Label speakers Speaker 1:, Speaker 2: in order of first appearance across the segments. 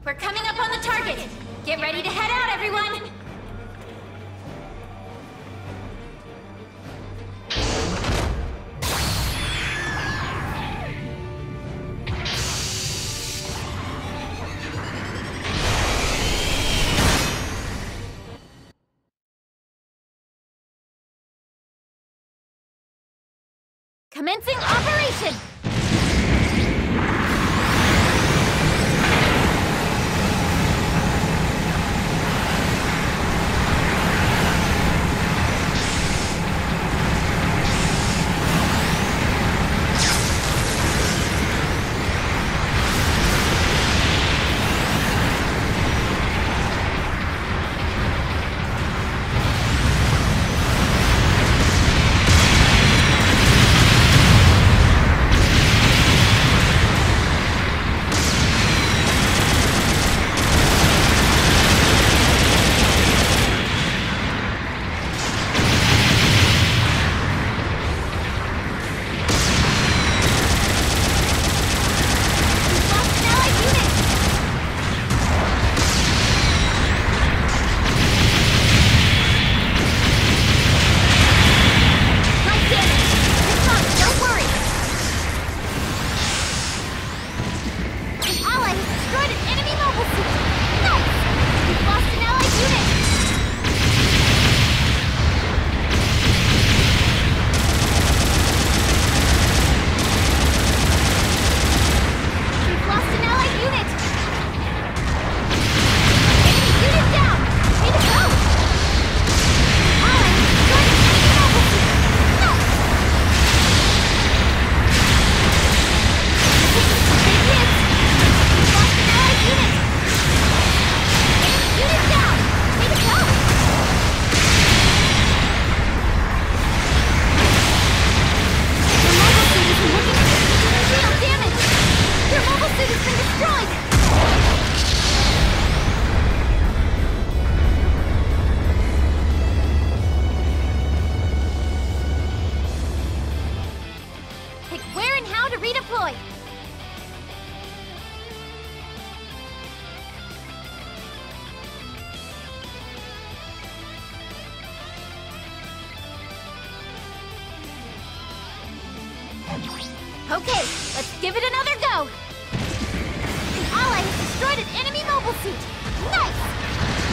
Speaker 1: We're coming up on the target! Get ready to head out, everyone! Commencing operation! Okay, let's give it another go! An ally has destroyed an enemy mobile suit! Nice!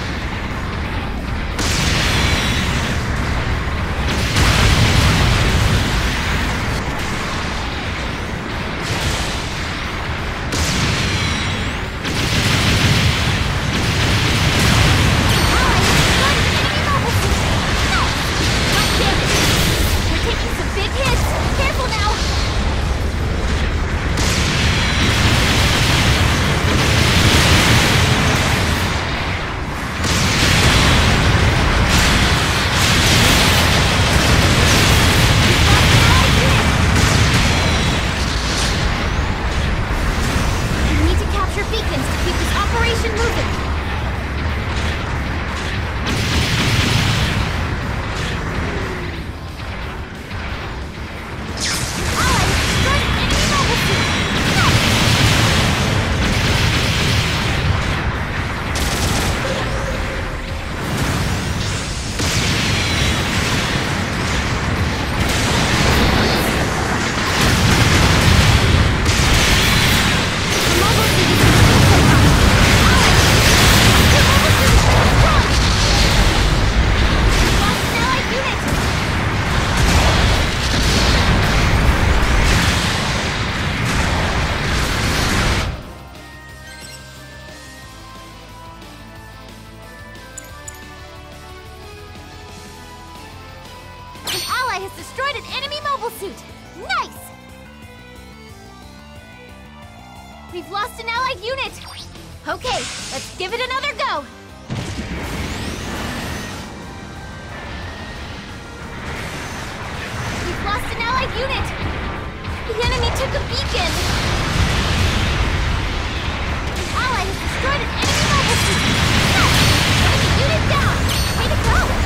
Speaker 1: Has destroyed an enemy mobile suit! Nice! We've lost an allied unit! Okay, let's give it another go! We've lost an allied unit! The enemy took a beacon! An ally has destroyed an enemy mobile suit! Nice! Enemy unit down! Way to go!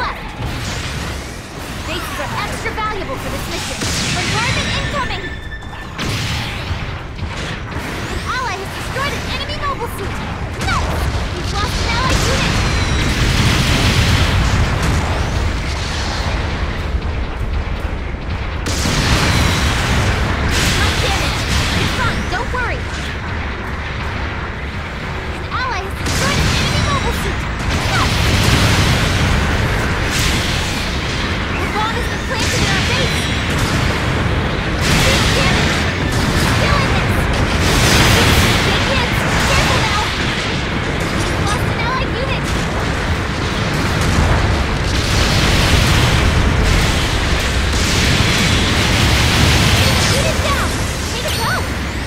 Speaker 1: left. Bases are extra valuable for this mission. Bombardment incoming! An ally has destroyed an enemy mobile suit. Nice! We've lost an allied unit. Not damaged. It's fine, don't worry. An ally has destroyed an enemy mobile suit. Nice! The bomb has been planted in our base. Big damage. Killing this. Big hits. Careful now. We've lost an allied unit. Unit down. Way to go.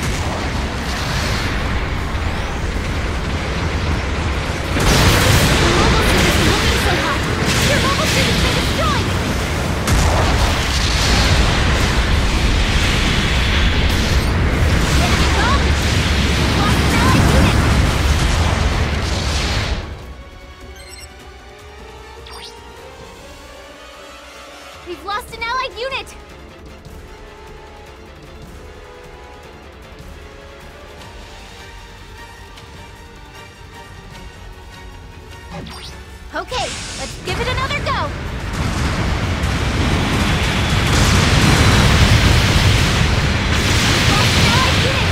Speaker 1: The mobile suit isn't looking so hot. Your mobile suit has been destroyed. Enemy gone. We've lost an allied unit. We've lost an allied unit. Okay, let's give it another go. Lost an allied unit.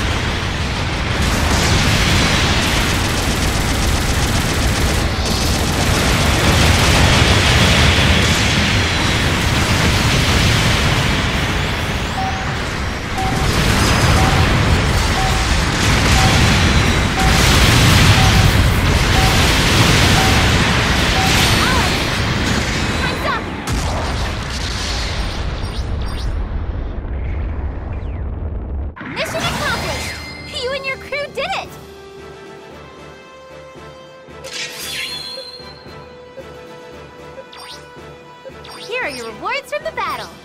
Speaker 1: Time's up. Mission accomplished. You and your crew did it. Here are your rewards from the battle.